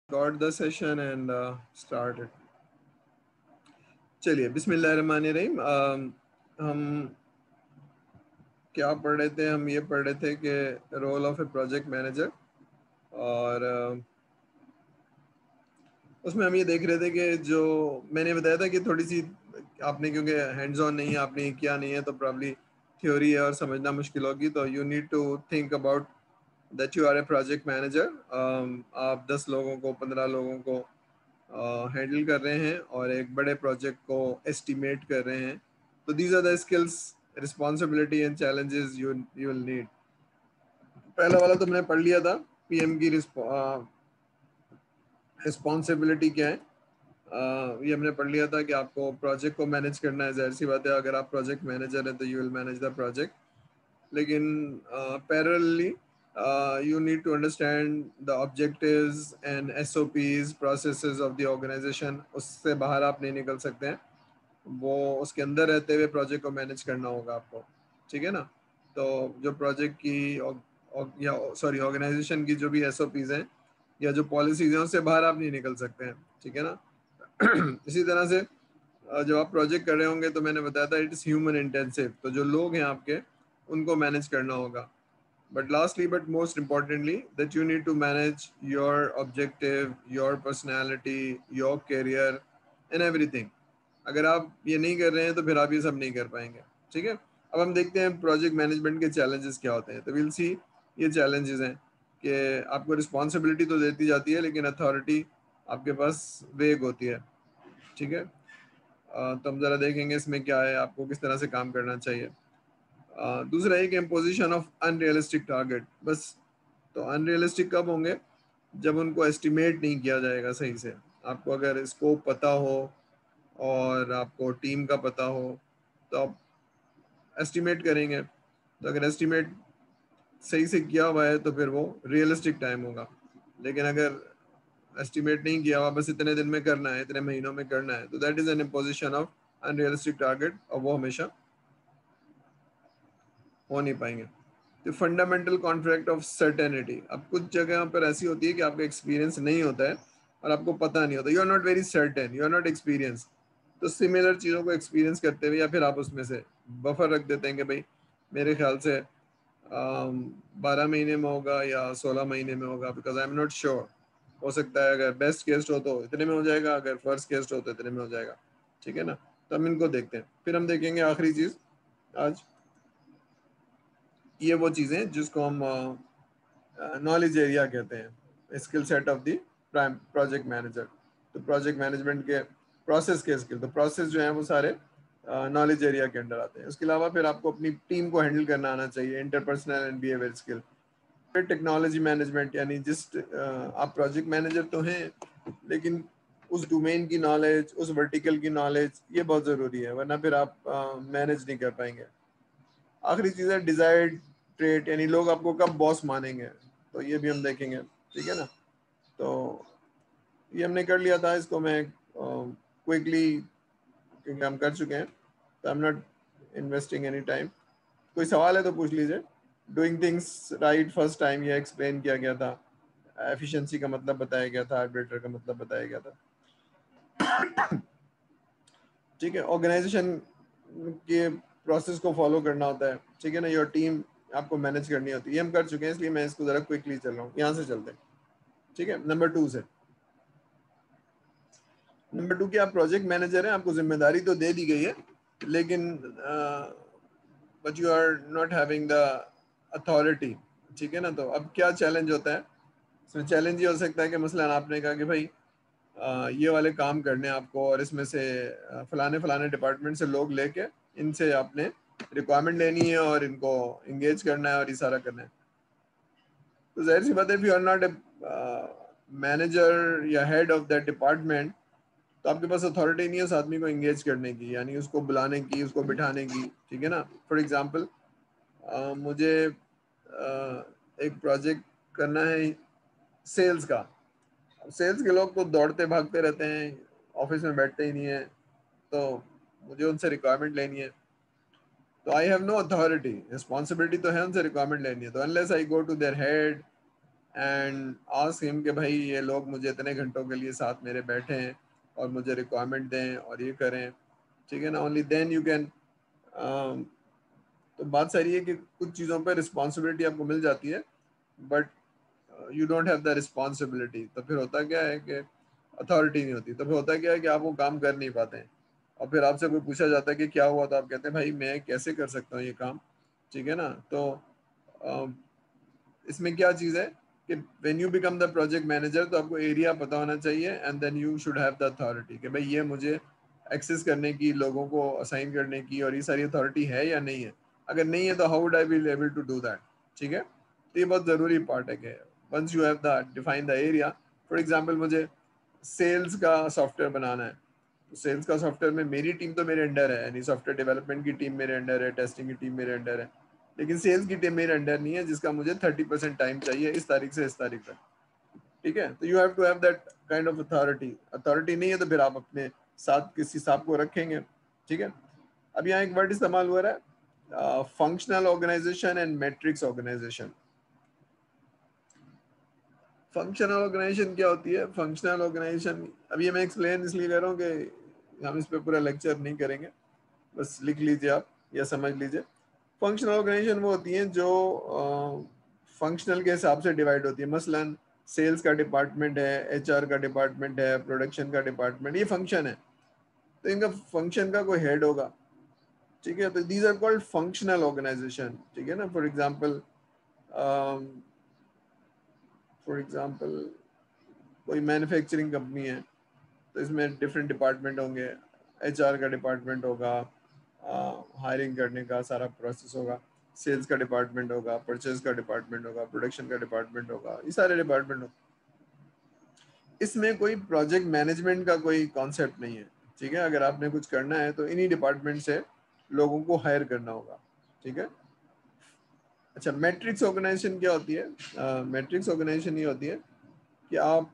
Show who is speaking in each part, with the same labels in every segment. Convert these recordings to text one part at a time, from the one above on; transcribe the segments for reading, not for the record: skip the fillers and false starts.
Speaker 1: Got the session and started. चलिए बिस्मिल्लाहिर्रहमानिर्रहीम। हम क्या पढ़ रहे थे? हम ये पढ़ रहे थे कि role of a project manager, और उसमें हम ये देख रहे थे कि जो मैंने बताया था कि थोड़ी सी आपने, क्योंकि हैंड्स ऑन नहीं है, आपने किया नहीं है, तो प्रॉब्ली थ्योरी है और समझना मुश्किल होगी। तो you need to think about that you are a project manager. आप 10 लोगों को, 15 लोगों को हैंडल कर रहे हैं और एक बड़े प्रोजेक्ट को एस्टिमेट कर रहे हैं। तो these are the skills, responsibility and challenges you will need. पहला वाला तो मैंने पढ़ लिया था, पीएम की रिस्पॉन्सिबिलिटी क्या है। ये हमने पढ़ लिया था कि आपको प्रोजेक्ट को मैनेज करना है। जाहिर सी बात है, अगर आप प्रोजेक्ट मैनेजर हैं तो you will manage the project. लेकिन parallelly you need to understand the objectives and SOPs, processes of the organization। उससे बाहर आप नहीं निकल सकते हैं, वो उसके अंदर रहते हुए प्रोजेक्ट को मैनेज करना होगा आपको। ठीक है ना? तो जो प्रोजेक्ट की या सॉरी ऑर्गेनाइजेशन की जो भी SOPs हैं या जो पॉलिसीज हैं, उससे बाहर आप नहीं निकल सकते हैं। ठीक है ना? इसी तरह से जब आप प्रोजेक्ट कर रहे होंगे, तो मैंने बताया था इट इज़ ह्यूमन इंटेंसिव, तो जो लोग हैं आपके, उनको मैनेज करना होगा। But lastly, but most importantly, that you need to manage your objective, your personality, your career and everything। अगर आप ये नहीं कर रहे हैं तो फिर आप ये सब नहीं कर पाएंगे। ठीक है? अब हम देखते हैं प्रोजेक्ट मैनेजमेंट के चैलेंजेस क्या होते हैं। तो विल सी, ये चैलेंजेस हैं कि आपको रिस्पॉन्सिबिलिटी तो देती जाती है, लेकिन अथॉरिटी आपके पास वेग होती है। ठीक है? तो हम ज़रा देखेंगे इसमें क्या है, आपको किस तरह से काम करना चाहिए। दूसरा एक इम्पोजिशन ऑफ अनरियलिस्टिक टारगेट। बस, तो अनरियलिस्टिक कब होंगे? जब उनको एस्टिमेट नहीं किया जाएगा सही से। आपको अगर स्कोप पता हो और आपको टीम का पता हो, तो आप एस्टिमेट करेंगे। तो अगर एस्टिमेट सही से किया हुआ है तो फिर वो रियलिस्टिक टाइम होगा। लेकिन अगर एस्टिमेट नहीं किया हुआ, बस इतने दिन में करना है, इतने महीनों में करना है, तो that is an imposition of unrealistic target, और वो हमेशा हो नहीं पाएंगे। तो फंडामेंटल कॉन्ट्रैक्ट ऑफ सर्टेनिटी। अब कुछ जगह पर ऐसी होती है कि आपका एक्सपीरियंस नहीं होता है और आपको पता नहीं होता, you are not very certain, you are not experience. तो सिमिलर चीज़ों को एक्सपीरियंस करते हुए, या फिर आप उसमें से बफर रख देते हैं कि भाई मेरे ख्याल से 12 महीने में होगा या 16 महीने में होगा, because I am not sure. हो सकता है अगर बेस्ट केस हो तो इतने में हो जाएगा, अगर फर्स्ट केस हो तो इतने में हो जाएगा। ठीक है ना? तो हम इनको देखते हैं। फिर हम देखेंगे आखिरी चीज़ आज, ये वो चीज़ें जिसको हम नॉलेज एरिया कहते हैं, skill set of the prime project manager. तो प्रोजेक्ट मैनेजमेंट के प्रोसेस के स्किल, तो प्रोसेस जो है वो सारे नॉलेज एरिया के अंडर आते हैं। उसके अलावा फिर आपको अपनी टीम को हैंडल करना आना चाहिए, इंटरपर्सनल एंड बिहेवियर स्किल। फिर टेक्नोलॉजी मैनेजमेंट, यानी जिस आप प्रोजेक्ट मैनेजर तो हैं, लेकिन उस डोमेन की नॉलेज, उस वर्टिकल की नॉलेज, ये बहुत ज़रूरी है, वरना फिर आप मैनेज नहीं कर पाएंगे। आखिरी चीज़ है डिजायर्ड ट्रेट, यानी लोग आपको कब बॉस मानेंगे, तो ये भी हम देखेंगे। ठीक है ना? तो ये हमने कर लिया था, इसको मैं क्विकली, क्योंकि हम कर चुके हैं, तो I am not investing any time. कोई सवाल है तो पूछ लीजिए। Doing things right first time, ये एक्सप्लेन किया गया था। एफिशिएंसी का मतलब बताया गया था, आर्बिट्रेटर का मतलब बताया गया था। ठीक है? ऑर्गेनाइजेशन के प्रोसेस को फॉलो करना होता है। ठीक है ना? योर टीम आपको मैनेज करनी होती है। ये हम कर चुके हैं, इसलिए मैं इसको जरा क्विकली चल रहा हूँ। यहाँ से चलते हैं। ठीक है? नंबर 2 से। नंबर 2 की आप प्रोजेक्ट मैनेजर हैं, आपको जिम्मेदारी तो दे दी गई है, लेकिन but you are not having the authority. ठीक है ना? तो अब क्या चैलेंज होता है इसमें? चैलेंज ये हो सकता है कि मसलन आपने कहा कि भाई ये वाले काम करने हैं आपको, और इसमें से फलाने फलाने डिपार्टमेंट से लोग लेके इनसे आपने रिक्वायरमेंट लेनी है और इनको इंगेज करना है और ये सारा करना है। तो जाहिर सी बात है, if you are not a manager या हेड ऑफ दैट डिपार्टमेंट, तो आपके पास अथॉरिटी नहीं है उस आदमी को इंगेज करने की, यानी उसको बुलाने की, उसको बिठाने की। ठीक है ना? फॉर एग्जांपल, मुझे एक प्रोजेक्ट करना है सेल्स का। सेल्स के लोग तो दौड़ते भागते रहते हैं, ऑफिस में बैठते ही नहीं है, तो मुझे उनसे रिक्वायरमेंट लेनी है। तो I have no authority, responsibility तो है उनसे रिक्वायरमेंट लेनी है। तो unless I go to their head and ask him कि भाई ये लोग मुझे इतने घंटों के लिए साथ मेरे बैठे हैं और मुझे रिक्वायरमेंट दें और ये करें, ठीक है ना। Only then you can. तो बात सारी है कि कुछ चीज़ों पर रिस्पॉन्सिबिलिटी आपको मिल जाती है, but you don't have the responsibility. तो फिर होता क्या है कि अथॉरिटी नहीं होती, तो फिर होता क्या है कि आप वो काम कर नहीं पाते हैं। और फिर आपसे कोई पूछा जाता है कि क्या हुआ, तो आप कहते हैं भाई मैं कैसे कर सकता हूँ ये काम, ठीक है ना। तो इसमें क्या चीज़ है कि when you become the project manager, तो आपको एरिया पता होना चाहिए and then you should have the authority कि भाई ये मुझे एक्सेस करने की, लोगों को असाइन करने की और ये सारी अथॉरिटी है या नहीं है। अगर नहीं है तो how would I be able to do that, ठीक है। तो ये बहुत ज़रूरी पार्ट है कि once you have the define the area. For example मुझे सेल्स का सॉफ्टवेयर बनाना है, तो सेल्स का सॉफ्टवेयर में मेरी टीम तो मेरे अंडर है, यानी सॉफ्टवेयर डेवलपमेंट की टीम मेरे अंडर है, टेस्टिंग की टीम मेरे अंडर है, लेकिन सेल्स की टीम मेरे अंडर नहीं है जिसका मुझे 30% टाइम चाहिए इस तारीख से इस तारीख तक, ठीक है। तो you have to have that kind of authority. Authority नहीं है तो फिर आप अपने साथ किसी साहब को रखेंगे, ठीक है। अब यहाँ एक वर्ड इस्तेमाल हुआ है, functional organisation and matrix organisation. Functional organisation क्या होती है? फंक्शनल ऑर्गेनाइजेशन, अब ये मैं एक्सप्लेन इसलिए कर रहा हूँ कि हम इस पर पूरा लेक्चर नहीं करेंगे, बस लिख लीजिए आप या समझ लीजिए। फंक्शनल ऑर्गेनाइजेशन वो होती हैं जो फंक्शनल के हिसाब से डिवाइड होती है। मसलन सेल्स का डिपार्टमेंट है, एचआर का डिपार्टमेंट है, प्रोडक्शन का डिपार्टमेंट, ये फंक्शन है। तो इनका फंक्शन का कोई हेड होगा, ठीक है। तो these are called functional organisation, ठीक है ना। फॉर एग्जाम्पल कोई मैन्युफैक्चरिंग कंपनी है, तो इसमें डिफरेंट डिपार्टमेंट होंगे। एचआर का डिपार्टमेंट होगा, हायरिंग करने का सारा प्रोसेस होगा। सेल्स का डिपार्टमेंट होगा, परचेज का डिपार्टमेंट होगा, प्रोडक्शन का डिपार्टमेंट होगा, ये सारे डिपार्टमेंट होंगे। इसमें कोई प्रोजेक्ट मैनेजमेंट का कोई कॉन्सेप्ट नहीं है, ठीक है। अगर आपने कुछ करना है तो इन्हीं डिपार्टमेंट से लोगों को हायर करना होगा, ठीक है। अच्छा, मैट्रिक्स ऑर्गेनाइजेशन क्या होती है? मैट्रिक्स ऑर्गेनाइजेशन ये होती है कि आप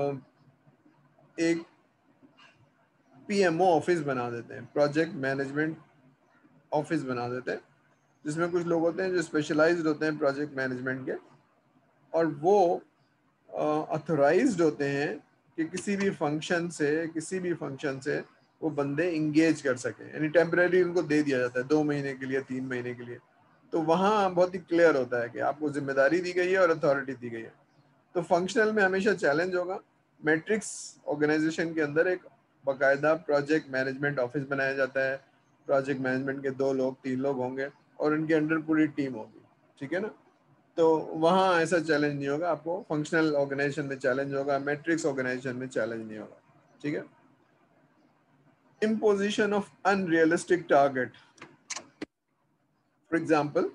Speaker 1: एक पीएमओ ऑफिस बना देते हैं, प्रोजेक्ट मैनेजमेंट ऑफिस बना देते हैं, जिसमें कुछ लोग होते हैं जो स्पेशलाइज्ड होते हैं प्रोजेक्ट मैनेजमेंट के, और वो अथोराइज्ड होते हैं कि किसी भी फंक्शन से वो बंदे इंगेज कर सकें, यानी टेम्परेरी उनको दे दिया जाता है 2 महीने के लिए, 3 महीने के लिए। तो वहाँ बहुत ही क्लियर होता है कि आपको जिम्मेदारी दी गई है और अथॉरिटी दी गई है। तो फंक्शनल में हमेशा चैलेंज होगा। मैट्रिक्स ऑर्गेनाइजेशन के अंदर एक बाकायदा प्रोजेक्ट मैनेजमेंट ऑफिस बनाया जाता है। प्रोजेक्ट मैनेजमेंट के 2 लोग 3 लोग होंगे और उनके अंडर पूरी टीम होगी, ठीक है ना। तो वहाँ ऐसा चैलेंज नहीं होगा आपको, फंक्शनल ऑर्गेनाइजेशन में चैलेंज होगा, मैट्रिक्स ऑर्गेनाइजेशन में चैलेंज नहीं होगा, ठीक है। Imposition of unrealistic target. For example,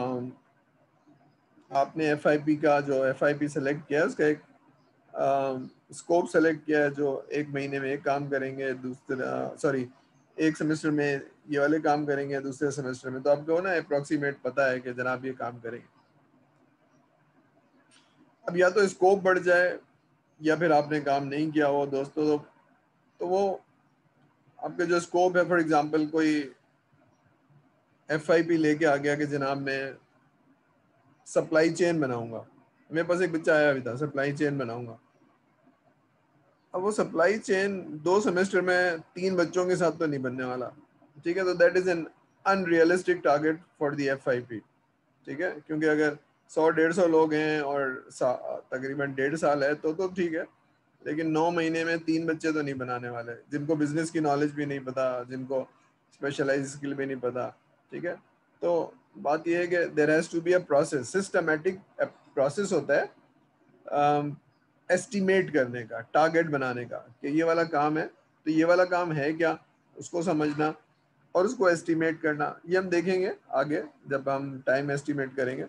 Speaker 1: आपने एफ का जो एफ सेलेक्ट किया है उसका एक स्कोप सेलेक्ट किया है, जो 1 महीने में एक काम करेंगे, दूसरा सॉरी एक सेमेस्टर में ये वाले काम करेंगे, दूसरे सेमेस्टर में। तो आपको ना अप्रोक्सीमेट पता है कि जनाब ये काम करेंगे। अब या तो स्कोप बढ़ जाए या फिर आपने काम नहीं किया हो दोस्तों, तो वो आपके जो स्कोप है, फॉर एग्जांपल कोई एफ लेके आ गया कि जनाब मैं सप्लाई चेन बनाऊंगा। मेरे पास एक बच्चा आया भी था, सप्लाई चेन बनाऊंगा। अब वो सप्लाई चेन 2 सेमेस्टर में 3 बच्चों के साथ तो नहीं बनने वाला, ठीक है। तो that is an unrealistic target for the FIP, ठीक है। क्योंकि अगर 100-150 लोग हैं और तकरीबन 1.5 साल है तो ठीक है, लेकिन 9 महीने में 3 बच्चे तो नहीं बनाने वाले, जिनको बिजनेस की नॉलेज भी नहीं पता, जिनको स्पेशलाइज स्किल भी नहीं पता, ठीक है। तो बात यह है कि there has to be a process, systematic process होता है एस्टिमेट करने का, टारगेट बनाने का, कि ये वाला काम है तो ये वाला काम है क्या, उसको समझना और उसको एस्टिमेट करना। ये हम देखेंगे आगे जब हम टाइम एस्टिमेट करेंगे।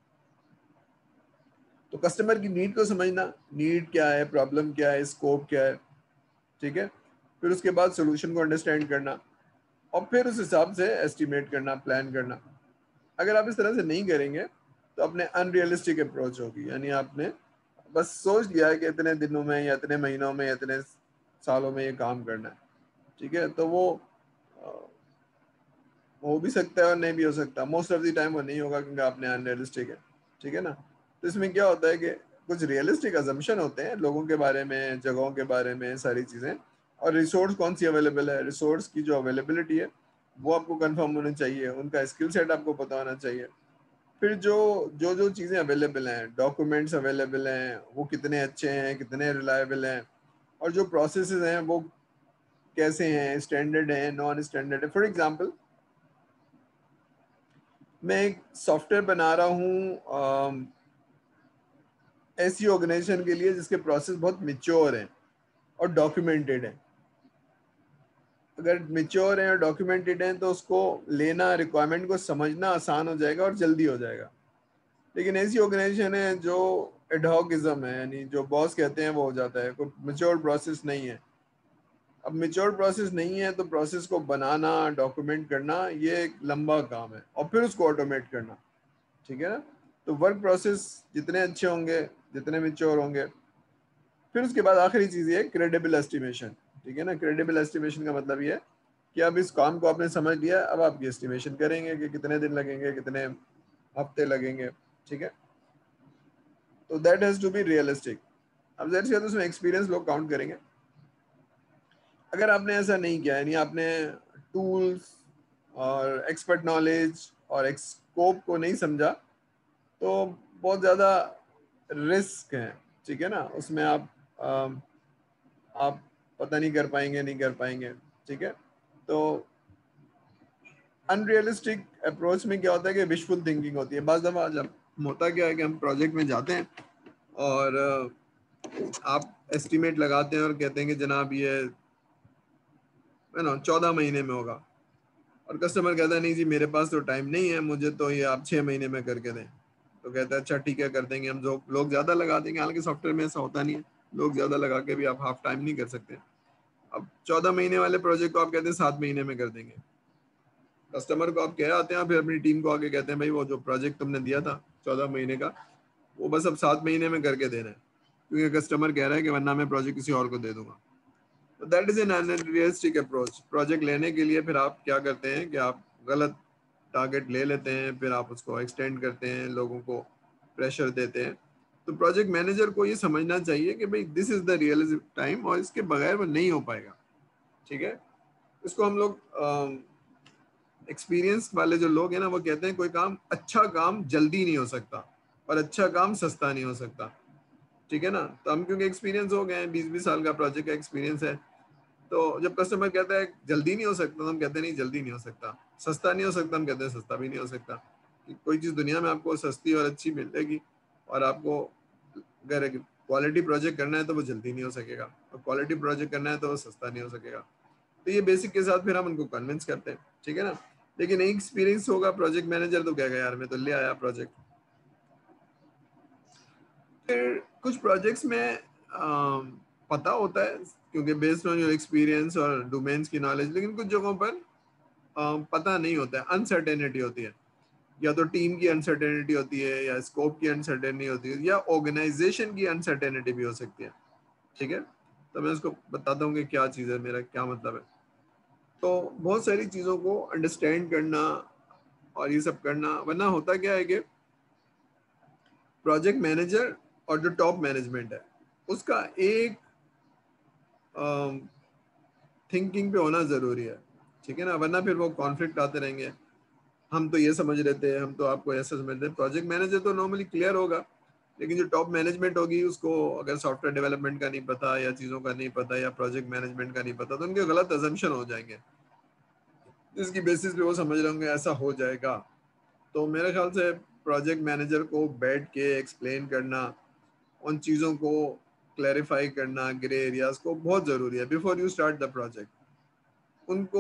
Speaker 1: तो कस्टमर की नीड को समझना, नीड क्या है, प्रॉब्लम क्या है, स्कोप क्या है, ठीक है। फिर उसके बाद सोल्यूशन को अंडरस्टैंड करना और फिर उस हिसाब से एस्टिमेट करना, प्लान करना। अगर आप इस तरह से नहीं करेंगे तो अपने अनरियलिस्टिक अप्रोच होगी, यानी आपने बस सोच लिया है कि इतने दिनों में या इतने महीनों में या इतने सालों में ये काम करना है, ठीक है। तो वो अ, हो भी सकता है और नहीं भी हो सकता। मोस्ट ऑफ द टाइम वो नहीं होगा क्योंकि आपने अनरियलिस्टिक है, ठीक है ना। तो इसमें क्या होता है कि कुछ रियलिस्टिक अजम्पशन होते हैं लोगों के बारे में, जगहों के बारे में, सारी चीज़ें, और रिसोर्स कौन सी अवेलेबल है, रिसोर्स की जो अवेलेबिलिटी है वो आपको कंफर्म होनी चाहिए, उनका स्किल सेट आपको पता होना चाहिए। फिर जो जो जो चीज़ें अवेलेबल हैं, डॉक्यूमेंट्स अवेलेबल हैं, वो कितने अच्छे हैं, कितने रिलायबल हैं, और जो प्रोसेसेस हैं वो कैसे हैं, स्टैंडर्ड हैं, नॉन स्टैंडर्ड है। फॉर एग्जांपल, मैं एक सॉफ्टवेयर बना रहा हूँ ऐसी ऑर्गेनाइजेशन के लिए जिसके प्रोसेस बहुत मिच्योर हैं और डॉक्यूमेंटेड हैं। अगर मिच्योर हैं और डॉक्यूमेंटेड हैं तो उसको लेना, रिक्वायरमेंट को समझना आसान हो जाएगा और जल्दी हो जाएगा। लेकिन ऐसी ऑर्गेनाइजेशन है जो एडहॉकिज्म है, यानी जो बॉस कहते हैं वो हो जाता है, कोई मिच्योर प्रोसेस नहीं है। अब मिच्योर प्रोसेस नहीं है तो प्रोसेस को बनाना, डॉक्यूमेंट करना, ये एक लंबा काम है, और फिर उसको ऑटोमेट करना। ठीक है ना? तो वर्क प्रोसेस जितने अच्छे होंगे, जितने मिच्योर होंगे, फिर उसके बाद आखिरी चीज़ ये क्रेडिबल एस्टिमेशन। ठीक है ना? क्रेडिबल एस्टिमेशन का मतलब ये है कि अब इस काम को आपने समझ लिया, अब आपकी एस्टिमेशन करेंगे कि कितने दिन लगेंगे, कितने हफ्ते लगेंगे। ठीक है? तो that has to be realistic. अब ज़ाहिर सी बात है उसमें एक्सपीरियंस लोग काउंट करेंगे। अगर आपने ऐसा नहीं किया, यानी आपने टूल्स और एक्सपर्ट नॉलेज और स्कोप को नहीं समझा, तो बहुत ज़्यादा रिस्क है। ठीक है ना? उसमें आप पता नहीं कर पाएंगे, नहीं कर पाएंगे। ठीक है? तो अनरियलिस्टिक अप्रोच में क्या होता है कि विशफुल थिंकिंग होती है। बाज़ दफ़ा जब होता क्या है कि हम प्रोजेक्ट में जाते हैं और आप एस्टिमेट लगाते हैं और कहते हैं कि जनाब ये 14 महीने में होगा, और कस्टमर कहता है नहीं जी मेरे पास तो टाइम नहीं है, मुझे तो ये आप 6 महीने में करके दें। तो कहता है अच्छा ठीक है, कर देंगे हम। जो लोग ज़्यादा लगा देंगे, हालांकि सॉफ्टवेयर में ऐसा होता नहीं है, लोग ज़्यादा लगा के भी आप हाफ टाइम नहीं कर सकते। अब 14 महीने वाले प्रोजेक्ट को आप कहते हैं 7 महीने में कर देंगे। कस्टमर को आप कह आते हैं, फिर अपनी टीम को आके कहते हैं भाई वो जो प्रोजेक्ट तुमने दिया था 14 महीने का, वो बस अब 7 महीने में करके देना है, क्योंकि कस्टमर कह रहा है कि वरना मैं प्रोजेक्ट किसी और को दे दूंगा। तो that is an unrealistic approach. Project लेने के लिए फिर आप क्या करते हैं कि आप गलत टारगेट ले लेते हैं, फिर आप उसको एक्सटेंड करते हैं, लोगों को प्रेशर देते हैं। तो प्रोजेक्ट मैनेजर को ये समझना चाहिए कि भाई this is the realistic time, और इसके बगैर वो नहीं हो पाएगा। ठीक है? इसको हम लोग एक्सपीरियंस वाले जो लोग हैं ना, वो कहते हैं कोई काम, अच्छा काम जल्दी नहीं हो सकता और अच्छा काम सस्ता नहीं हो सकता। ठीक है ना? तो हम क्योंकि एक्सपीरियंस हो गए हैं, 20-20 साल का प्रोजेक्ट का एक्सपीरियंस है, तो जब कस्टमर कहता है जल्दी नहीं हो सकता, तो हम कहते हैं नहीं जल्दी नहीं हो सकता। सस्ता नहीं हो सकता, हम कहते हैं सस्ता भी नहीं हो सकता। कि कोई चीज़ दुनिया में आपको सस्ती और अच्छी मिलेगी, और आपको अगर क्वालिटी प्रोजेक्ट करना है तो वो जल्दी नहीं हो सकेगा, और क्वालिटी प्रोजेक्ट करना है तो वो सस्ता नहीं हो सकेगा। तो ये बेसिक के साथ फिर हम उनको कन्विंस करते हैं। ठीक है ना? लेकिन एक एक्सपीरियंस होगा प्रोजेक्ट मैनेजर तो कहेगा यार मैं तो ले आया प्रोजेक्ट। फिर कुछ प्रोजेक्ट्स में पता होता है क्योंकि बेस्ड ऑन योर एक्सपीरियंस और डोमेन्स की नॉलेज, लेकिन कुछ जगहों पर पता नहीं होता है, अनसर्टेनिटी होती है। या तो टीम की अनसर्टेनिटी होती है, या स्कोप की अनसर्टेनिटी होती है, या ऑर्गेनाइजेशन की अनसर्टेनिटी भी हो सकती है। ठीक है? तो मैं उसको बताता हूँ कि क्या चीज़ है, मेरा क्या मतलब है। तो बहुत सारी चीज़ों को अंडरस्टैंड करना और ये सब करना, वरना होता क्या है कि प्रोजेक्ट मैनेजर और जो टॉप मैनेजमेंट है उसका एक थिंकिंग पे होना ज़रूरी है। ठीक है ना? वरना फिर वो कॉन्फ्लिक्ट आते रहेंगे, हम तो ये समझ रहे थे, हम तो आपको ऐसा समझ रहे थे। प्रोजेक्ट मैनेजर तो नॉर्मली क्लियर होगा, लेकिन जो टॉप मैनेजमेंट होगी उसको अगर सॉफ्टवेयर डेवलपमेंट का नहीं पता, या चीज़ों का नहीं पता, या प्रोजेक्ट मैनेजमेंट का नहीं पता, तो उनके गलत अजम्पशन हो जाएंगे, जिसकी बेसिस पे वो समझ रहे होंगे ऐसा हो जाएगा। तो मेरे ख्याल से प्रोजेक्ट मैनेजर को बैठ के एक्सप्लेन करना, उन चीज़ों को क्लैरिफाई करना, ग्रे एरियाज को, बहुत ज़रूरी है before you start the project. उनको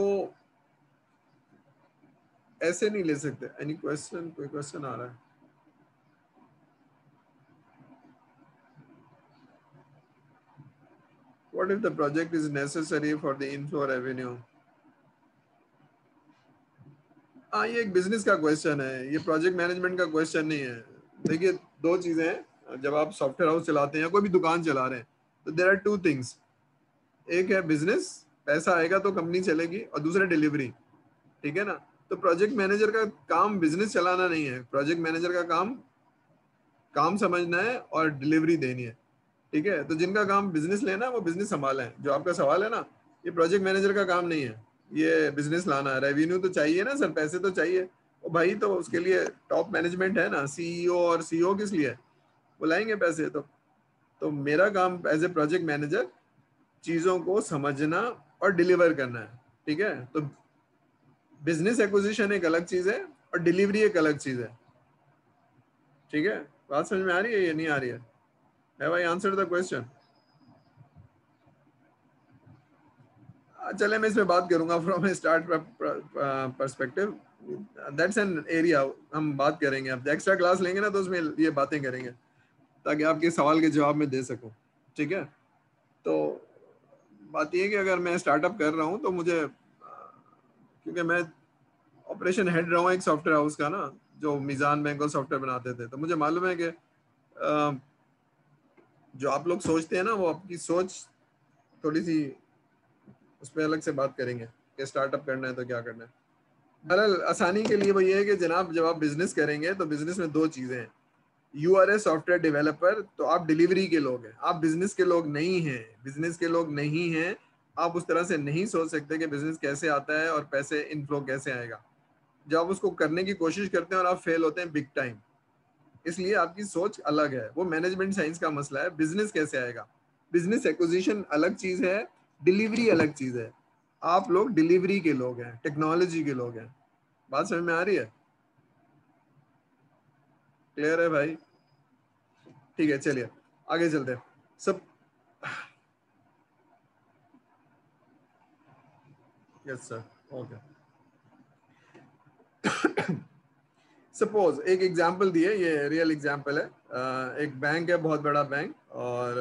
Speaker 1: ऐसे नहीं ले सकते। Any question? कोई क्वेश्चन आ रहा है? What if the project is necessary for the inflow revenue? हाँ, ये एक बिजनेस का क्वेश्चन है, ये प्रोजेक्ट मैनेजमेंट का क्वेश्चन नहीं है। देखिए, दो चीजें हैं। जब आप सॉफ्टवेयर हाउस चलाते हैं या कोई भी दुकान चला रहे हैं, तो देयर आर टू थिंग्स। एक है बिजनेस, पैसा आएगा तो कंपनी चलेगी, और दूसरा डिलीवरी। ठीक है ना? तो प्रोजेक्ट मैनेजर का काम बिजनेस चलाना नहीं है, प्रोजेक्ट मैनेजर का काम काम समझना है और डिलीवरी देनी है, ठीक है। तो जिनका काम बिजनेस लेना है वो बिजनेस संभालें। जो आपका सवाल है ना, ये प्रोजेक्ट मैनेजर का काम नहीं है, ये बिजनेस लाना है। रेवेन्यू तो चाहिए ना सर, पैसे तो चाहिए। और भाई तो उसके लिए टॉप मैनेजमेंट है ना, सीईओ, और सीईओ किस लिए बुलाएंगे पैसे। तो मेरा काम एज ए प्रोजेक्ट मैनेजर चीजों को समझना और डिलीवर करना है, ठीक है। तो बिजनेस एक्विजिशन एक अलग चीज है और डिलीवरी एक अलग चीज है, ठीक है। बात समझ में आ रही है या नहीं आ रही है? Have I answered the question? चले, मैं इस पे बात करूंगा from start perspective. That's an area हम बात करेंगे। अब एक्स्ट्रा क्लास लेंगे ना तो उसमें ये बातें करेंगे ताकि आपके सवाल के जवाब में दे सकूं, ठीक है। तो बात ये है कि अगर मैं स्टार्टअप कर रहा हूँ तो मुझे क्योंकि मैं ऑपरेशन हेड रहा हूँ एक सॉफ्टवेयर हाउस का ना, जो मीजान बैंक और सॉफ्टवेयर बनाते थे, तो मुझे मालूम है कि जो आप लोग सोचते हैं ना, वो आपकी सोच थोड़ी सी, उस पर अलग से बात करेंगे कि स्टार्टअप करना है तो क्या करना है। बहरहाल आसानी के लिए वो ये है कि जनाब जब आप बिजनेस करेंगे तो बिजनेस में दो चीजें हैं। You are a software developer, तो आप डिलीवरी के लोग हैं, आप बिजनेस के लोग नहीं हैं। बिजनेस के लोग नहीं हैं। आप उस तरह से नहीं सोच सकते कि बिजनेस कैसे आता है और पैसे इनफ्लो कैसे आएगा। जब आप उसको करने की कोशिश करते हैं और आप फेल होते हैं बिग टाइम, इसलिए आपकी सोच अलग है। वो मैनेजमेंट साइंस का मसला है। बिजनेस कैसे आएगा, बिजनेस एक्विजिशन अलग चीज है, डिलीवरी अलग चीज है। आप लोग डिलीवरी के लोग हैं, टेक्नोलॉजी के लोग हैं। बात समझ में आ रही है? क्लियर है भाई? ठीक है, चलिए आगे चलते हैं। सब यस सर, ओके। सपोज एक एग्जांपल दिए, ये रियल एग्जांपल है। एक बैंक है, बहुत बड़ा बैंक, और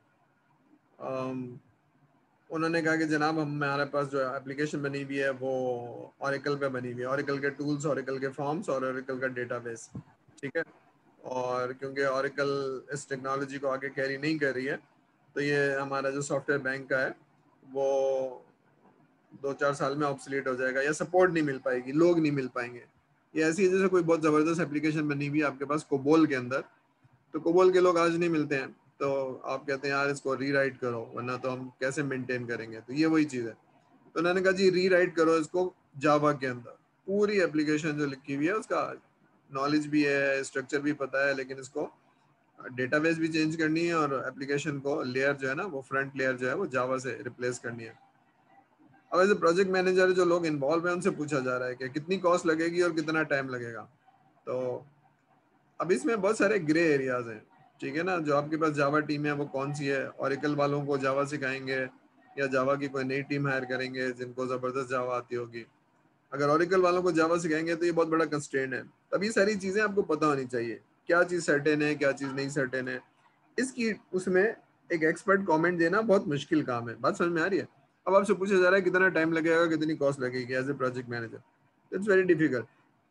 Speaker 1: उन्होंने कहा कि जनाब हमारे पास जो एप्लीकेशन बनी हुई है वो ओरेकल पे बनी हुई है, ओरेकल के टूल्स, ओरेकल के फॉर्म्स और ओरेकल का डेटाबेस, ठीक है। और क्योंकि ओरेकल इस टेक्नोलॉजी को आगे कैरी नहीं कर रही है, तो ये हमारा जो सॉफ्टवेयर बैंक का है वो 2-4 साल में ऑब्सलीट हो जाएगा, या सपोर्ट नहीं मिल पाएगी, लोग नहीं मिल पाएंगे। ये ऐसी है जैसे कोई बहुत ज़बरदस्त एप्लीकेशन बनी हुई है आपके पास कोबोल के अंदर, तो कोबोल के लोग आज नहीं मिलते हैं, तो आप कहते हैं यार इसको रीराइट करो वरना तो हम कैसे मेंटेन करेंगे। तो ये वही चीज़ है। तो उन्होंने कहा जी रीराइट करो इसको जावा के अंदर। पूरी एप्लीकेशन जो लिखी हुई है उसका नॉलेज भी है, स्ट्रक्चर भी पता है, लेकिन इसको डेटाबेस भी चेंज करनी है और एप्लीकेशन को लेयर जो है ना, वो फ्रंट लेयर जो है वो जावा से रिप्लेस करनी है। अब एज ए प्रोजेक्ट मैनेजर जो लोग इन्वॉल्व है उनसे पूछा जा रहा है कि कितनी कॉस्ट लगेगी और कितना टाइम लगेगा। तो अब इसमें बहुत सारे ग्रे एरियाज हैं, ठीक है ना। जो आपके पास जावा टीम है वो कौन सी है, ओरेकल वालों को जावा सिखाएंगे या जावा की कोई नई टीम हायर करेंगे जिनको जबरदस्त जावा आती होगी। अगर ओरेकल वालों को जावा सिखाएंगे तो ये बहुत बड़ा कंस्ट्रेंट है। तब ये सारी चीजें आपको पता होनी चाहिए, क्या चीज सर्टेन है क्या चीज नहीं सर्टेन है। इसकी उसमें एक एक्सपर्ट कमेंट देना बहुत मुश्किल काम है। बात समझ में आ रही है? अब आपसे पूछा जा रहा है कितना टाइम लगेगा, कितनी कॉस्ट लगेगी as a project manager, it's very difficult.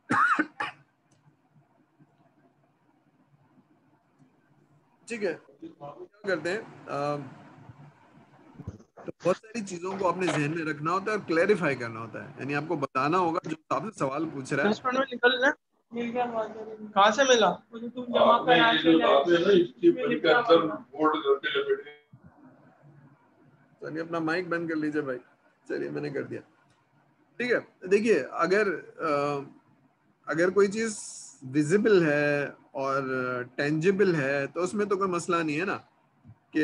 Speaker 1: ठीक है, क्या करते हैं, तो बहुत सारी चीजों को अपने जहन में रखना होता है और क्लेरिफाई करना होता है, यानी आपको बताना होगा जो आपसे सवाल पूछ रहा है।
Speaker 2: 10 मिनट में निकल ना। मिल गया, कहाँ से मिला मुझे? तुम जमा करा
Speaker 1: चलिए अपना माइक बंद कर लीजिए भाई। चलिए मैंने कर दिया, ठीक है। देखिए अगर कोई चीज विजिबल है और टेंजिबल है तो उसमें तो कोई मसला नहीं है ना, कि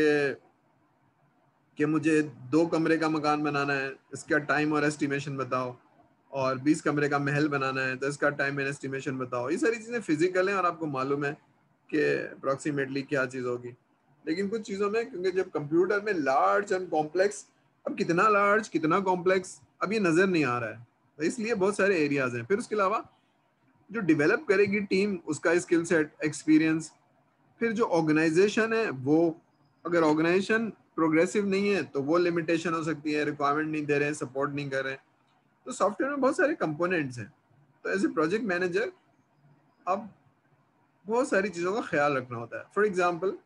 Speaker 1: मुझे 2 कमरे का मकान बनाना है, इसका टाइम और एस्टिमेशन बताओ, और 20 कमरे का महल बनाना है तो इसका टाइम एंड एस्टिमेशन बताओ। ये सारी चीजें फिजिकल हैं और आपको मालूम है कि अप्रोक्सीमेटली क्या चीज होगी। लेकिन कुछ चीजों में, क्योंकि जब कंप्यूटर में लार्ज एंड कॉम्प्लेक्स, अब कितना लार्ज कितना कॉम्प्लेक्स अब ये नजर नहीं आ रहा है, तो इसलिए बहुत सारे एरियाज हैं। फिर उसके अलावा जो डेवलप करेगी टीम, उसका स्किल सेट, एक्सपीरियंस, फिर जो ऑर्गेनाइजेशन है वो, अगर ऑर्गेनाइजेशन प्रोग्रेसिव नहीं है तो वो लिमिटेशन हो सकती है, रिक्वायरमेंट नहीं दे रहे हैं, सपोर्ट नहीं कर रहे हैं। तो सॉफ्टवेयर में बहुत सारे कंपोनेंट्स हैं। तो एज ए प्रोजेक्ट मैनेजर अब बहुत सारी चीज़ों का ख्याल रखना होता है। फॉर एग्जाम्पल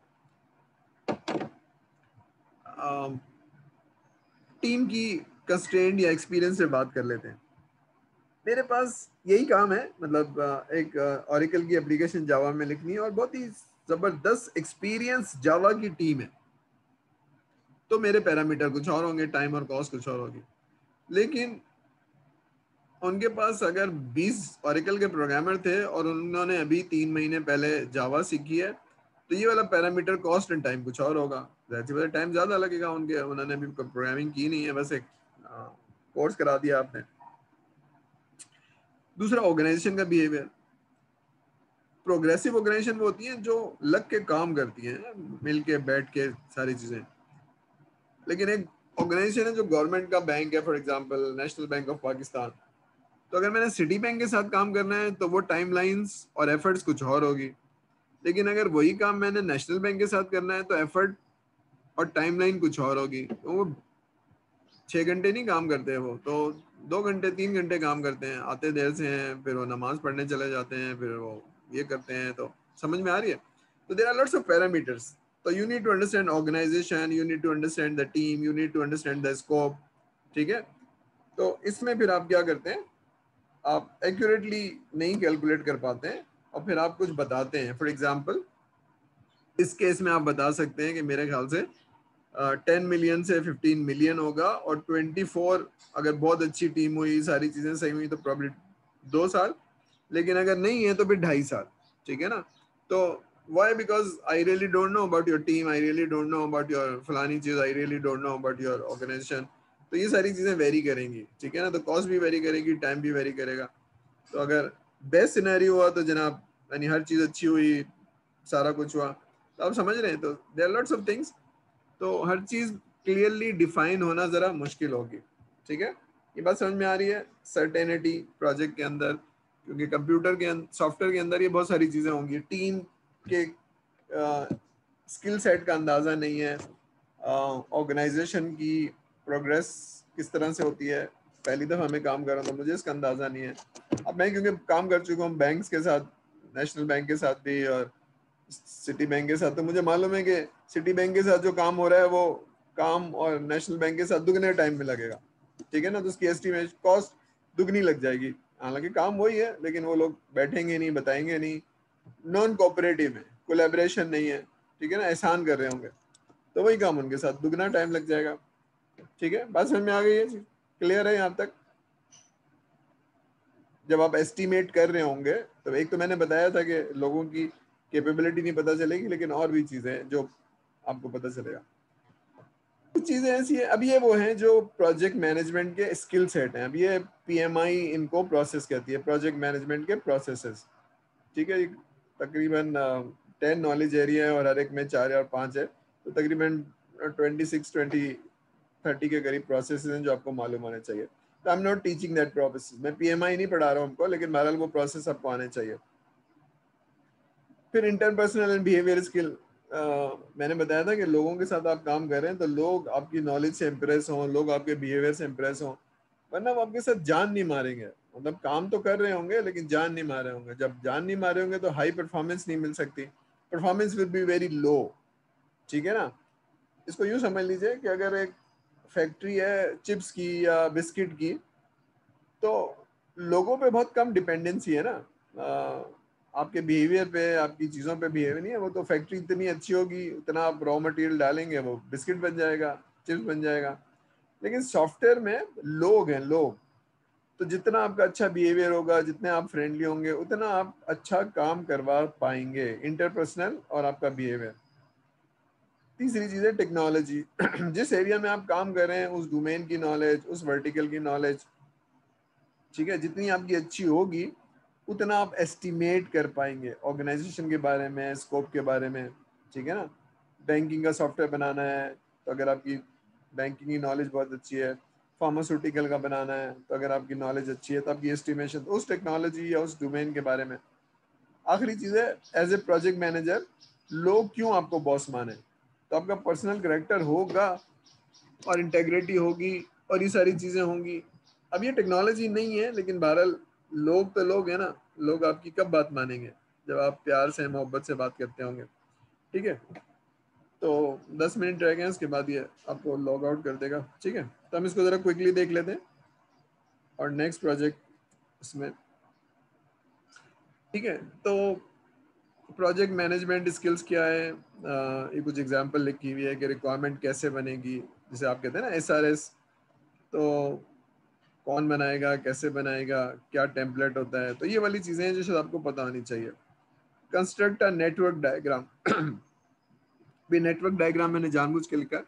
Speaker 1: टीम की कंस्ट्रेंट या एक्सपीरियंस से बात कर लेते हैं। मेरे पास यही काम है, मतलब एक ओरेकल की एप्लीकेशन जावा में लिखनी है और बहुत ही जबरदस्त एक्सपीरियंस जावा की टीम है, तो मेरे पैरामीटर कुछ और होंगे, टाइम और कॉस्ट कुछ और होगी। लेकिन उनके पास अगर 20 ओरेकल के प्रोग्रामर थे और उन्होंने अभी 3 महीने पहले जावा सीखी है, तो ये वाला पैरामीटर कॉस्ट एंड टाइम कुछ और होगा। टाइम ज्यादा लगेगा उनके, उन्होंने अभी प्रोग्रामिंग की नहीं है, बस एक कोर्स करा दिया आपने। दूसरा, ऑर्गेनाइजेशन का बिहेवियर। प्रोग्रेसिव ऑर्गेनाइजेशन वो होती है जो लग के काम करती है, मिल के बैठ के सारी चीजें। लेकिन एक ऑर्गेनाइजेशन है जो गवर्नमेंट का बैंक है, for example national bank of Pakistan, तो अगर मैंने सिटी बैंक के साथ काम करना है तो वो टाइमलाइंस और एफर्ट्स कुछ और होगी। लेकिन अगर वही काम मैंने नेशनल बैंक के साथ करना है तो एफर्ट और टाइमलाइन कुछ और होगी। तो वो 6 घंटे नहीं काम करते हैं, वो तो 2 घंटे 3 घंटे काम करते हैं, आते देर से हैं, फिर वो नमाज पढ़ने चले जाते हैं, फिर वो ये करते हैं। तो समझ में आ रही है? तो there are lots of parameters. तो you need to understand organisation, you need to understand the team, you need to understand the scope. ठीक है, तो इसमें फिर आप क्या करते हैं, आप एक्यूरेटली नहीं कैलकुलेट कर पाते हैं और फिर आप कुछ बताते हैं। फॉर एग्जांपल इस केस में आप बता सकते हैं कि मेरे ख्याल से 10 मिलियन से 15 मिलियन होगा, और 24, अगर बहुत अच्छी टीम हुई, सारी चीजें सही हुई, तो प्रॉब्ली 2 साल। लेकिन अगर नहीं है तो फिर 2.5 साल। ठीक है ना? तो why? Because I really don't know about your team, I really don't know about your फलानी चीज, I really don't know about your organisation. तो ये सारी चीजें वेरी करेंगी। ठीक है ना? तो कॉस्ट भी वेरी करेगी, टाइम भी वेरी करेगा। तो अगर बेस्ट सिनेरियो हुआ तो जनाब, यानी हर चीज अच्छी हुई, सारा कुछ हुआ, तो आप समझ रहे हैं। तो there are lots of things. तो हर चीज क्लियरली डिफाइन होना जरा मुश्किल होगी। ठीक है, ये बात समझ में आ रही है? सर्टेनिटी प्रोजेक्ट के अंदर, क्योंकि कंप्यूटर के सॉफ्टवेयर के अंदर ये बहुत सारी चीजें होंगी। टीम के स्किल सेट का अंदाजा नहीं है, ऑर्गेनाइजेशन की प्रोग्रेस किस तरह से होती है, पहली दफा मैं काम कर रहा हूँ तो मुझे इसका अंदाजा नहीं है। अब मैं क्योंकि काम कर चुका हूँ बैंक्स के साथ, नेशनल बैंक के साथ भी और सिटी बैंक के साथ, तो मुझे मालूम है कि सिटी बैंक के साथ जो काम हो रहा है वो काम और नेशनल बैंक के साथ दुगने टाइम में लगेगा। ठीक है ना? तो उसकी एस्टिमेट कॉस्ट दुगनी लग जाएगी। हालांकि काम वही है, लेकिन वो लोग बैठेंगे नहीं, बताएंगे नहीं, नॉन कोऑपरेटिव है, कोलैबोरेशन नहीं है। ठीक है ना? एहसान कर रहे होंगे, तो वही काम उनके साथ दुगना टाइम लग जाएगा। ठीक है, बात समझ में आ गई है? क्लियर है यहाँ तक? जब आप एस्टिमेट कर रहे होंगे तो एक तो मैंने बताया था कि लोगों की कैपेबिलिटी नहीं पता चलेगी, लेकिन और भी चीजें हैं जो आपको पता चलेगा। कुछ चीजें ऐसी है, अब ये वो हैं जो प्रोजेक्ट मैनेजमेंट के स्किल सेट हैं। अब ये पीएमआई इनको प्रोसेस कहती है, प्रोजेक्ट मैनेजमेंट के प्रोसेसेस। ठीक है, तकरीबन 10 नॉलेज एरिया है और हर एक में 4 या 5 है, तो तकरीबन 26-20-30 के करीब प्रोसेस हैं जो आपको मालूम होने चाहिए। तो I am not teaching that process, मैं पीएमआई नहीं पढ़ा रहा हूँ हमको, लेकिन बहरहाल वो प्रोसेस आपको आने चाहिए। फिर इंटरपर्सनल एंड बिहेवियर स्किल, मैंने बताया था कि लोगों के साथ आप काम कर रहे हैं तो लोग आपकी नॉलेज से इम्प्रेस हों, लोग आपके बिहेवियर से इम्प्रेस हों, वरना वो आपके साथ जान नहीं मारेंगे। मतलब काम तो कर रहे होंगे लेकिन जान नहीं मारे होंगे। जब जान नहीं मारे होंगे तो हाई परफॉर्मेंस नहीं मिल सकती, performance will be very low. ठीक है ना? इसको यूं समझ लीजिए कि अगर एक फैक्ट्री है चिप्स की या बिस्किट की, तो लोगों पे बहुत कम डिपेंडेंसी है ना, आपके बिहेवियर पे, आपकी चीज़ों पे बिहेवियर नहीं है। वो तो फैक्ट्री इतनी अच्छी होगी, उतना आप रॉ मटेरियल डालेंगे, वो बिस्किट बन जाएगा, चिप्स बन जाएगा। लेकिन सॉफ्टवेयर में लोग हैं, लोग। तो जितना आपका अच्छा बिहेवियर होगा, जितने आप फ्रेंडली होंगे, उतना आप अच्छा काम करवा पाएंगे। इंटरपर्सनल और आपका बिहेवियर। तीसरी चीज़ है टेक्नोलॉजी। जिस एरिया में आप काम कर रहे हैं उस डोमेन की नॉलेज, उस वर्टिकल की नॉलेज, ठीक है, जितनी आपकी अच्छी होगी उतना आप एस्टिमेट कर पाएंगे ऑर्गेनाइजेशन के बारे में, स्कोप के बारे में। ठीक है ना? बैंकिंग का सॉफ्टवेयर बनाना है तो अगर आपकी बैंकिंग की नॉलेज बहुत अच्छी है, फार्मास्यूटिकल का बनाना है तो अगर आपकी नॉलेज अच्छी है, तो आपकी एस्टिमेशन उस टेक्नोलॉजी या उस डोमेन के बारे में। आखिरी चीज़ है, एज ए प्रोजेक्ट मैनेजर लोग क्यों आपको बॉस माने? तो आपका पर्सनल करेक्टर होगा और इंटेग्रिटी होगी और ये सारी चीज़ें होंगी। अब ये टेक्नोलॉजी नहीं है, लेकिन बहरहाल लोग तो लोग हैं ना। लोग आपकी कब बात मानेंगे? जब आप प्यार से, मोहब्बत से बात करते होंगे। ठीक है, तो 10 मिनट रह गए हैं, उसके बाद ये आपको लॉग आउट कर देगा। ठीक है, तो हम इसको ज़रा क्विकली देख लेते हैं और नेक्स्ट प्रोजेक्ट इसमें। ठीक है, तो प्रोजेक्ट मैनेजमेंट स्किल्स क्या है, ये कुछ एग्जांपल लिखी हुई है कि रिक्वायरमेंट कैसे बनेगी, जैसे आप कहते हैं ना SRS, तो कौन बनाएगा, कैसे बनाएगा, क्या टेम्पलेट होता है, तो ये वाली चीज़ें हैं जो शायद आपको पता होनी चाहिए। कंस्ट्रक्ट अ नेटवर्क डायग्राम भी नेटवर्क डायग्राम मैंने जानबूझ के लिखा।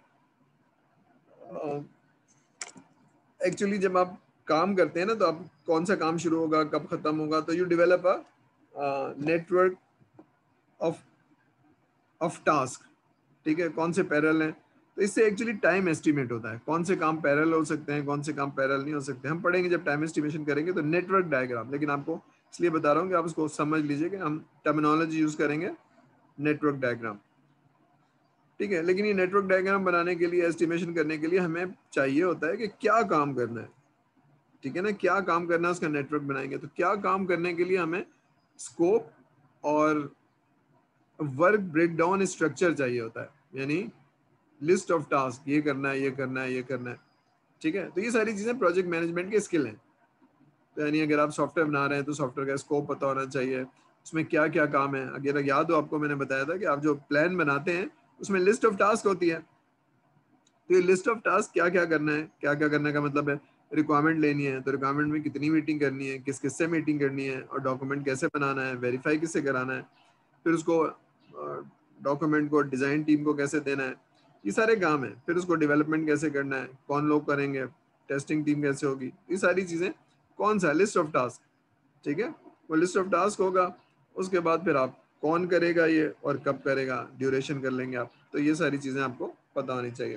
Speaker 1: एक्चुअली जब आप काम करते हैं ना, तो आप कौन सा काम शुरू होगा, कब खत्म होगा, तो you develop a network of task, ठीक है, कौन से पैरेलल हैं, तो इससे एक्चुअली टाइम एस्टिमेट होता है, कौन से काम पैरेलल हो सकते हैं, कौन से काम पैरेलल नहीं हो सकते। हम पढ़ेंगे जब टाइम एस्टिमेशन करेंगे तो नेटवर्क डायग्राम, लेकिन आपको इसलिए बता रहा हूँ कि आप उसको समझ लीजिए कि हम टर्मिनोलॉजी यूज करेंगे नेटवर्क डायग्राम, ठीक है। लेकिन ये नेटवर्क डायग्राम बनाने के लिए, एस्टिमेशन करने के लिए हमें चाहिए होता है कि क्या काम करना है, ठीक है ना, क्या काम करना है, उसका नेटवर्क बनाएंगे। तो क्या काम करने के लिए हमें स्कोप और वर्क ब्रेकडाउन स्ट्रक्चर चाहिए होता है, यानी लिस्ट ऑफ टास्क, ये करना है, ये करना है, ये करना है, ठीक है। तो ये सारी चीजें प्रोजेक्ट मैनेजमेंट के स्किल हैं। तो यानी अगर आप सॉफ्टवेयर बना रहे हैं तो सॉफ्टवेयर का स्कोप पता होना चाहिए, उसमें क्या क्या काम है। अगर याद हो आपको, मैंने बताया था कि आप जो प्लान बनाते हैं उसमें लिस्ट ऑफ टास्क होती है, तो ये लिस्ट ऑफ टास्क क्या क्या करना है, क्या क्या करने का मतलब है, रिक्वायरमेंट लेनी है तो रिक्वायरमेंट में कितनी मीटिंग करनी है, किस किस से मीटिंग करनी है, और डॉक्यूमेंट कैसे बनाना है, वेरीफाई किससे कराना है, फिर उसको डॉक्यूमेंट को डिजाइन टीम को कैसे देना है, ये सारे काम है। फिर उसको डेवलपमेंट कैसे करना है, कौन लोग करेंगे, टेस्टिंग टीम कैसे होगी, ये सारी चीजें कौन सा लिस्ट ऑफ टास्क, ठीक है, वो लिस्ट ऑफ टास्क होगा। उसके बाद फिर आप कौन करेगा ये और कब करेगा, ड्यूरेशन कर लेंगे आप, तो ये सारी चीजें आपको पता होनी चाहिए।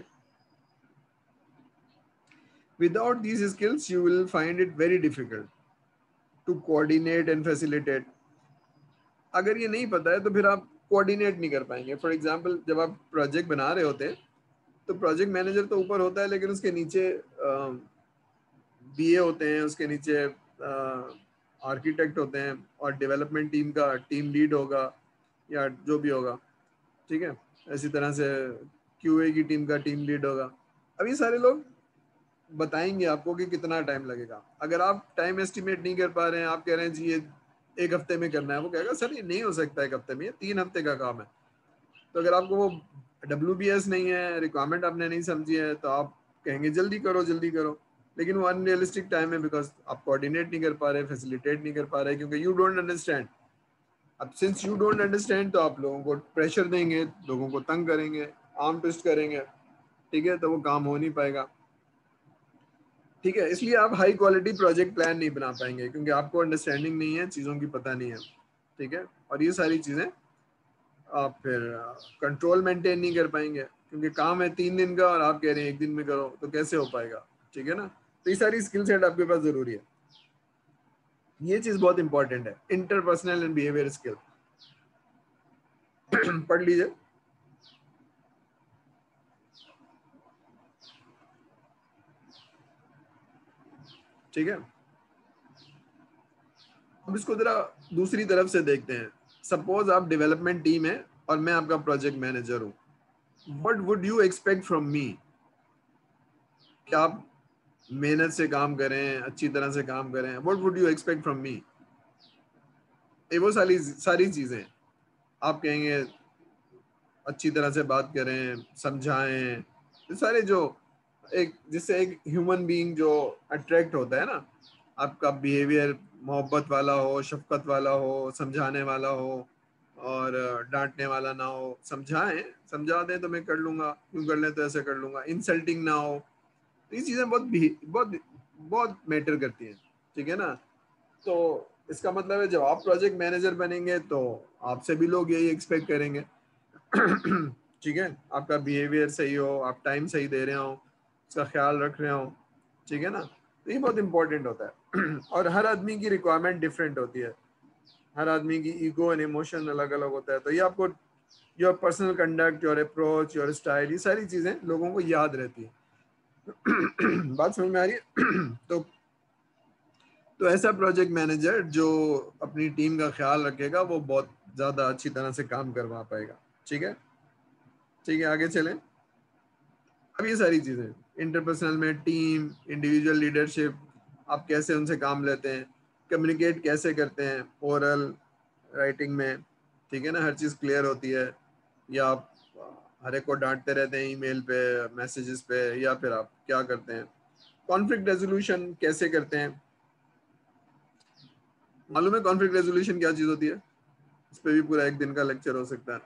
Speaker 1: Without these skills, you will find it very difficult to coordinate and facilitate. अगर ये नहीं पता है तो फिर आप कोऑर्डिनेट नहीं कर पाएंगे। फॉर एग्जांपल, जब आप प्रोजेक्ट बना रहे होते हैं तो प्रोजेक्ट मैनेजर तो ऊपर होता है, लेकिन उसके नीचे बीए होते हैं, उसके नीचे आर्किटेक्ट होते हैं, और डेवलपमेंट टीम का टीम लीड होगा या जो भी होगा, ठीक है। इसी तरह से क्यूए की टीम का टीम लीड होगा। अब ये सारे लोग बताएंगे आपको कि कितना टाइम लगेगा। अगर आप टाइम एस्टिमेट नहीं कर पा रहे हैं, आप कह रहे हैं जी ये 1 हफ्ते में करना है, वो कहेगा सर ये नहीं हो सकता 1 हफ्ते में, ये 3 हफ्ते का काम है। तो अगर आपको वो WBS नहीं है, रिक्वायरमेंट आपने नहीं समझी है, तो आप कहेंगे जल्दी करो जल्दी करो, लेकिन वो अनरियलिस्टिक टाइम है, बिकॉज आप कोऑर्डिनेट नहीं कर पा रहे, फैसिलिटेट नहीं कर पा रहे, क्योंकि यू डोंट अंडरस्टैंड। अब सिंस यू डोंट अंडरस्टैंड तो आप लोगों को प्रेशर देंगे, लोगों को तंग करेंगे, आर्म ट्विस्ट करेंगे, ठीक है, तो वो काम हो नहीं पाएगा, ठीक है। इसलिए आप हाई क्वालिटी प्रोजेक्ट प्लान नहीं बना पाएंगे, क्योंकि आपको अंडरस्टैंडिंग नहीं है, चीज़ों की पता नहीं है, ठीक है। और ये सारी चीज़ें आप फिर कंट्रोल मेंटेन नहीं कर पाएंगे, क्योंकि काम है 3 दिन का और आप कह रहे हैं 1 दिन में करो, तो कैसे हो पाएगा, ठीक है ना। तो ये सारी स्किल सेट आपके पास जरूरी है, ये चीज़ बहुत इंपॉर्टेंट है, इंटरपर्सनल एंड बिहेवियर स्किल। पढ़ लीजिए, ठीक है। अब इसको जरा दूसरी तरफ से देखते हैं। सपोज आप डेवलपमेंट टीम है और मैं आपका प्रोजेक्ट मैनेजर हूँ, what would you expect from me, क्या आप मेहनत से काम करें, अच्छी तरह से काम करें, what would you expect from me. ये वो सारी सारी चीजें आप कहेंगे, अच्छी तरह से बात करें, समझाएं, ये सारे जो एक जिससे एक ह्यूमन बीइंग जो अट्रैक्ट होता है ना, आपका बिहेवियर मोहब्बत वाला हो, शफकत वाला हो, समझाने वाला हो, और डांटने वाला ना हो। समझाएं, समझा दें तो मैं कर लूंगा, क्यों कर लें तो ऐसे कर लूंगा, इंसल्टिंग ना हो। तो ये चीजें बहुत बहुत बहुत मैटर करती हैं, ठीक है ना। तो इसका मतलब है जब आप प्रोजेक्ट मैनेजर बनेंगे तो आपसे भी लोग यही एक्सपेक्ट करेंगे, ठीक है, आपका बिहेवियर सही हो, आप टाइम सही दे रहे हो, उसका ख्याल रख रहे हो, ठीक है ना। तो ये बहुत इंपॉर्टेंट होता है। और हर आदमी की रिक्वायरमेंट डिफरेंट होती है, हर आदमी की ईगो एंड इमोशन अलग अलग होता है। तो ये आपको your personal conduct, your approach, your style, ये सारी चीज़ें लोगों को याद रहती है। बात समझ में आ रही है? तो ऐसा प्रोजेक्ट मैनेजर जो अपनी टीम का ख्याल रखेगा वो बहुत ज़्यादा अच्छी तरह से काम करवा पाएगा, ठीक है। ठीक है, आगे चलें। अब ये सारी चीज़ें इंटरपर्सनल में, टीम, इंडिविजुअल लीडरशिप, आप कैसे उनसे काम लेते हैं, कम्युनिकेट कैसे करते हैं ओरल राइटिंग में, ठीक है ना, हर चीज़ क्लियर होती है, या आप हर एक को डांटते रहते हैं ईमेल पे, मैसेजेस पे, या फिर आप क्या करते हैं, कॉन्फ्लिक्ट रेजोल्यूशन कैसे करते हैं? मालूम है कॉन्फ्लिक्ट रेजोल्यूशन क्या चीज़ होती है? इस पे भी पूरा एक दिन का लेक्चर हो सकता है।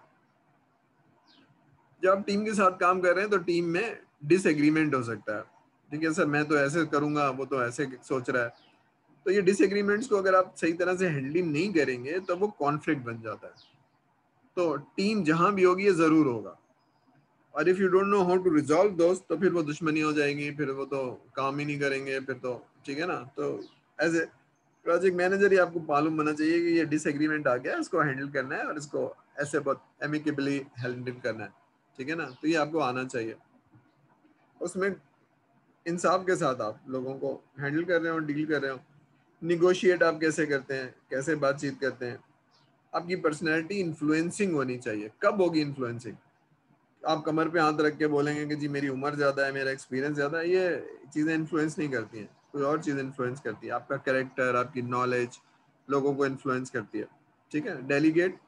Speaker 1: जब आप टीम के साथ काम कर रहे हैं तो टीम में डिसएग्रीमेंट हो सकता है, ठीक है सर, मैं तो ऐसे करूंगा, वो तो ऐसे सोच रहा है। तो ये डिसएग्रीमेंट्स को अगर आप सही तरह से हैंडलिंग नहीं करेंगे तो वो कॉन्फ्लिक्ट बन जाता है। तो टीम जहां भी होगी ये जरूर होगा, और if you don't know how to resolve दोस्त, तो फिर वो दुश्मनी हो जाएगी, फिर वो तो काम ही नहीं करेंगे फिर तो, ठीक है ना। तो एज ए प्रोजेक्ट मैनेजर ही आपको मालूम होना चाहिए कि ये डिसएग्रीमेंट आ गया, इसको हैंडल करना है और इसको ऐसे बहुत एमिकेबली हैंडल करना है, ठीक है ना। तो ये आपको आना चाहिए, उसमें इंसाफ के साथ आप लोगों को हैंडल कर रहे हो, डील कर रहे हो। निगोशिएट आप कैसे करते हैं, कैसे बातचीत करते हैं। आपकी पर्सनैलिटी इन्फ्लुएंसिंग होनी चाहिए। कब होगी इन्फ्लुएंसिंग? आप कमर पे हाथ रख के बोलेंगे कि जी मेरी उम्र ज्यादा है, मेरा एक्सपीरियंस ज्यादा है, ये चीजें इन्फ्लुएंस नहीं करती हैं। कोई और चीज इन्फ्लुएंस करती है, आपका कैरेक्टर, आपकी नॉलेज लोगों को इन्फ्लुएंस करती है, ठीक है। डेलीगेट,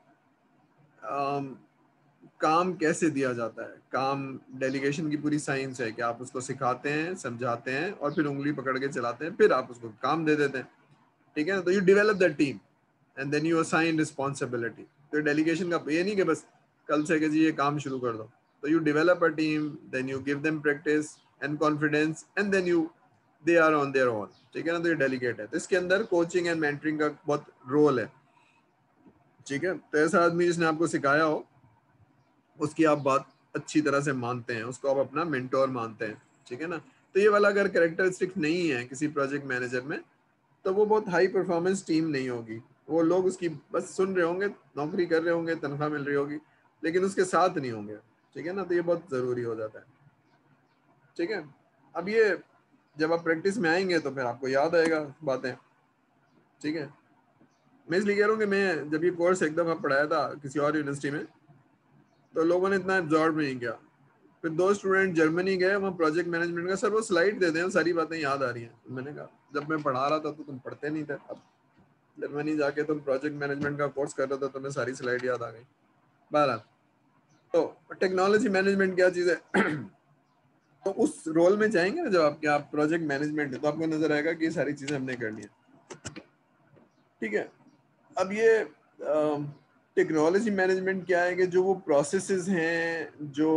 Speaker 1: काम कैसे दिया जाता है, काम डेलीगेशन की पूरी साइंस है कि आप उसको सिखाते हैं, समझाते हैं और फिर उंगली पकड़ के चलाते हैं, फिर आप उसको काम दे देते हैं, ठीक है ना। तो you develop the team and then you assign responsibility. तो डेलीगेशन का ये नहीं कि बस कल से कि जी ये काम शुरू कर दो। तो you develop a team, then you give them practice and confidence and then you they are on their own, ठीक है ना। तो ये डेलीगेट है। तो इसके अंदर कोचिंग एंड मेंटरिंग का बहुत रोल है, ठीक है। तो ऐसा आदमी जिसने आपको सिखाया हो उसकी आप बात अच्छी तरह से मानते हैं, उसको आप अपना मेंटोर मानते हैं, ठीक है ना। तो ये वाला अगर कैरेक्टरिस्टिक नहीं है किसी प्रोजेक्ट मैनेजर में, तो वो बहुत हाई परफॉर्मेंस टीम नहीं होगी। वो लोग उसकी बस सुन रहे होंगे, नौकरी कर रहे होंगे, तनख्वाह मिल रही होगी, लेकिन उसके साथ नहीं होंगे, ठीक है ना। तो ये बहुत जरूरी हो जाता है, ठीक है। अब ये जब आप प्रैक्टिस में आएंगे तो फिर आपको याद आएगा बातें, ठीक है। मैं इसलिए कह रहा हूँ कि मैं जब ये कोर्स एक दफा पढ़ाया था किसी और यूनिवर्सिटी में, तो लोगों ने इतना एब्जॉर्ब नहीं किया। फिर दो स्टूडेंट जर्मनी गए, वहाँ प्रोजेक्ट मैनेजमेंट का, सर वो स्लाइड दे दें, सारी बातें याद आ रही हैं। तो मैंने कहा जब मैं पढ़ा रहा था तो तुम पढ़ते नहीं थे, अब जर्मनी जाके तुम प्रोजेक्ट मैनेजमेंट का कोर्स कर रहे थे, तुम्हें सारी स्लाइड याद आ गई। बहरहाल, तो टेक्नोलॉजी मैनेजमेंट क्या चीज़ है तो उस रोल में जाएंगे ना जब आपके, आप प्रोजेक्ट मैनेजमेंट है, तो आपको नजर आएगा कि ये सारी चीज़ें हमने करनी है, ठीक है। अब ये टेक्नोलॉजी मैनेजमेंट क्या है कि जो वो प्रोसेसेस हैं, जो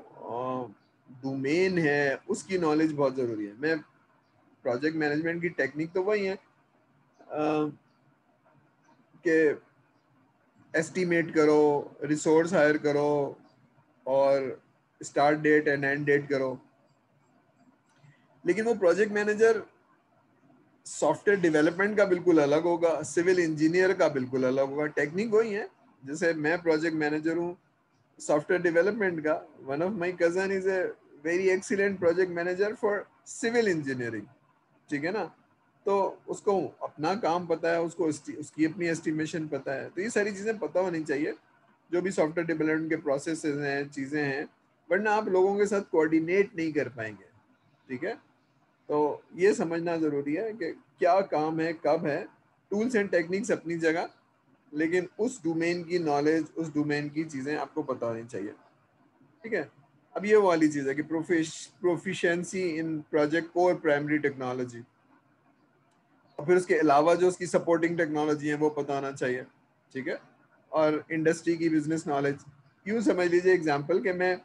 Speaker 1: डोमेन है, उसकी नॉलेज बहुत ज़रूरी है। मैं प्रोजेक्ट मैनेजमेंट की टेक्निक तो वही है कि एस्टिमेट करो, रिसोर्स हायर करो और start date and end date करो। लेकिन वो प्रोजेक्ट मैनेजर सॉफ्टवेयर डेवलपमेंट का बिल्कुल अलग होगा, सिविल इंजीनियर का बिल्कुल अलग होगा। टेक्निक वही है। जैसे मैं प्रोजेक्ट मैनेजर हूँ सॉफ्टवेयर डेवलपमेंट का, one of my cousin is a very excellent project manager for civil engineering, ठीक है ना। तो उसको अपना काम पता है, उसको उसकी अपनी एस्टिमेशन पता है। तो ये सारी चीज़ें पता होनी चाहिए जो भी सॉफ्टवेयर डेवलपमेंट के प्रोसेस हैं, चीज़ें हैं, वरना आप लोगों के साथ कोऑर्डिनेट नहीं कर पाएंगे, ठीक है। तो ये समझना ज़रूरी है कि क्या काम है, कब है। टूल्स एंड टेक्निक्स अपनी जगह, लेकिन उस डोमेन की नॉलेज, उस डोमेन की चीज़ें आपको पता होनी चाहिए, ठीक है। अब ये वाली चीज़ है कि proficiency in project core primary technology, और फिर उसके अलावा जो उसकी सपोर्टिंग टेक्नोलॉजी है वो पता होना चाहिए, ठीक है। और इंडस्ट्री की बिजनेस नॉलेज, यूँ समझ लीजिए एग्जांपल कि मैं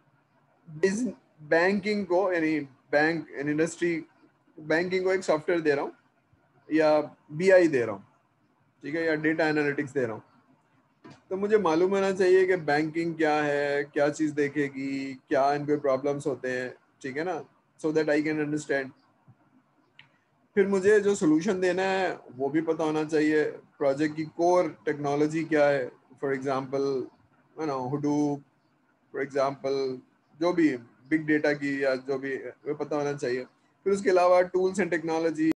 Speaker 1: बैंकिंग को, यानी बैंक एंड इंडस्ट्री, बैंकिंग को एक सॉफ्टवेयर दे रहा हूँ या बीआई दे रहा हूँ, ठीक है, या डेटा एनालिटिक्स दे रहा हूँ। तो मुझे मालूम होना चाहिए कि बैंकिंग क्या है, क्या चीज़ देखेगी, क्या इनके प्रॉब्लम्स होते हैं, ठीक है ना, so that I can understand. फिर मुझे जो सोल्यूशन देना है वो भी पता होना चाहिए। प्रोजेक्ट की कोर टेक्नोलॉजी क्या है, for example Hadoop, for example जो भी बिग डेटा की, या जो भी वो पता होना चाहिए। फिर उसके अलावा टूल्स एंड टेक्नोलॉजी